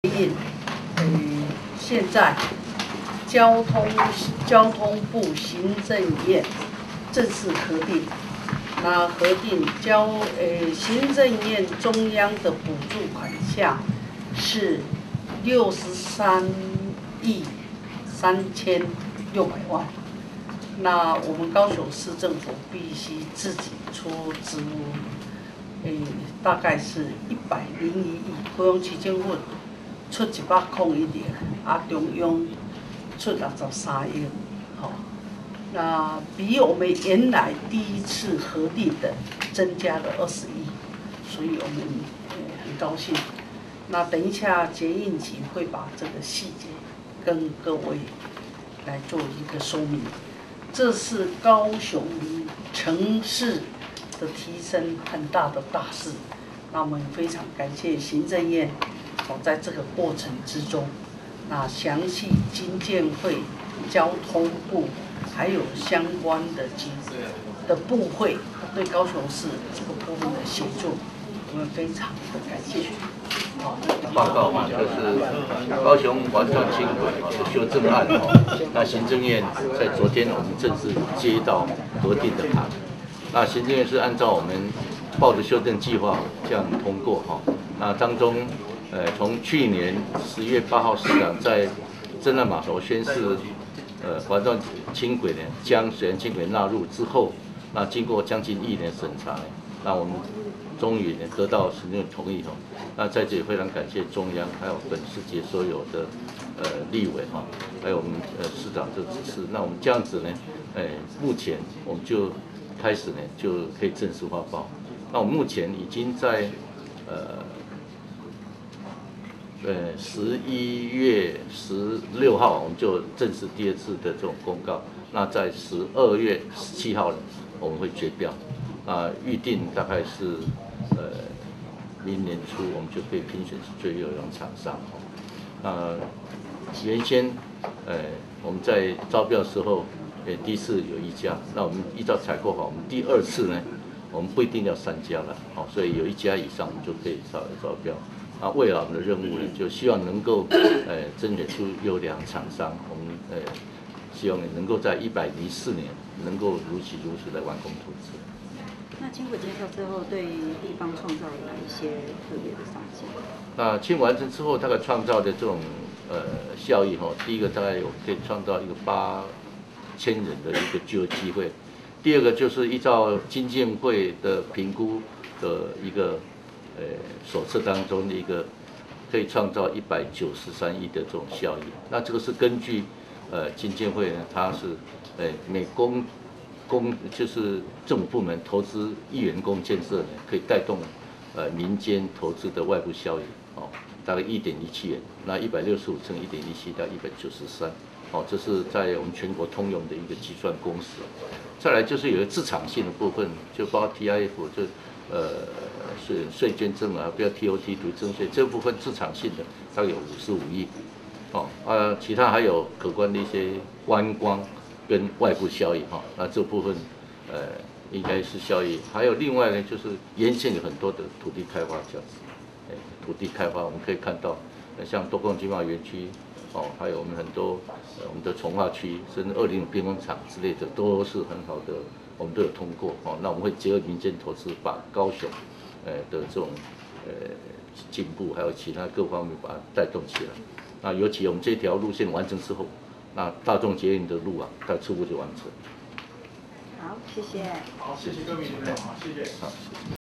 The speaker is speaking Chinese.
现在交通部行政院正式核定，那核定行政院中央的补助款项是63亿3600万。那我们高雄市政府必须自己出资，大概是101亿，高雄市政府出101亿，中央出63亿，那比我们原来第一次核定的增加了20亿，所以我们很高兴。那等一下捷运局会把这个细节跟各位来做一个说明。这是高雄城市的提升很大的大事，那我们非常感谢行政院在这个过程之中，那详细经建会、交通部还有相关的部会对高雄市这个部分的协助，我们非常的感谢。 报告嘛，就是高雄环状轻轨的修正案那行政院在昨天我们正式接到核定的案，那行政院是按照我们报的修正计划这样通过那当中从去年10月8号市长在真爱码头宣示环状轻轨将水源轻轨纳入之后，那经过将近1年审查，那我们终于得到行政院同意那在这里非常感谢中央，还有本世界所有的立委还有我们市长的指示。那我们这样子呢，目前我们就开始呢就可以正式发包。那我们目前已经在11月16号我们就正式第2次的这种公告。那在12月17号呢，我们会决标。预定大概是明年初我们就可以评选最优良厂商。原先我们在招标的时候，第一次有1家，那我们依照采购法，我们第2次呢，我们不一定要3家了，所以有1家以上我们就可以招标。未来我们的任务呢，就希望能够甄选出优良厂商，我们希望能够在104年能够如期的完工投资。 那轻轨建设之后，对地方创造了哪一些特别的商机？ 那轻完成之后，大概创造的这种效益第一个大概可以创造一个8000人的一个就业机会，第二个就是依照经建会的评估的一个手册当中的一个可以创造193亿的这种效益。那这个是根据经建会呢，它是每就是政府部门投资1元公建设呢，可以带动民间投资的外部效益大概1.17元，那165乘1.17到193这是在我们全国通用的一个计算公式。再来就是有一个自偿性的部分，就包括 TIF 就税捐征不要 TOT 独征税这部分自偿性的大概有55亿其他还有可观的一些观光跟外部效益那这部分应该是效益。还有另外呢，就是沿线有很多的土地开发价值，土地开发我们可以看到，像多空经贸园区还有我们很多我们的从化区，甚至20兵工厂之类的，都是很好的，我们都有通过那我们会结合民间投资，把高雄的这种进步，还有其他各方面把它带动起来。那尤其我们这条路线完成之后，那大众捷运的路它初步就完成。 好，谢谢。 好，谢谢各位委员，好，谢谢。好，谢谢。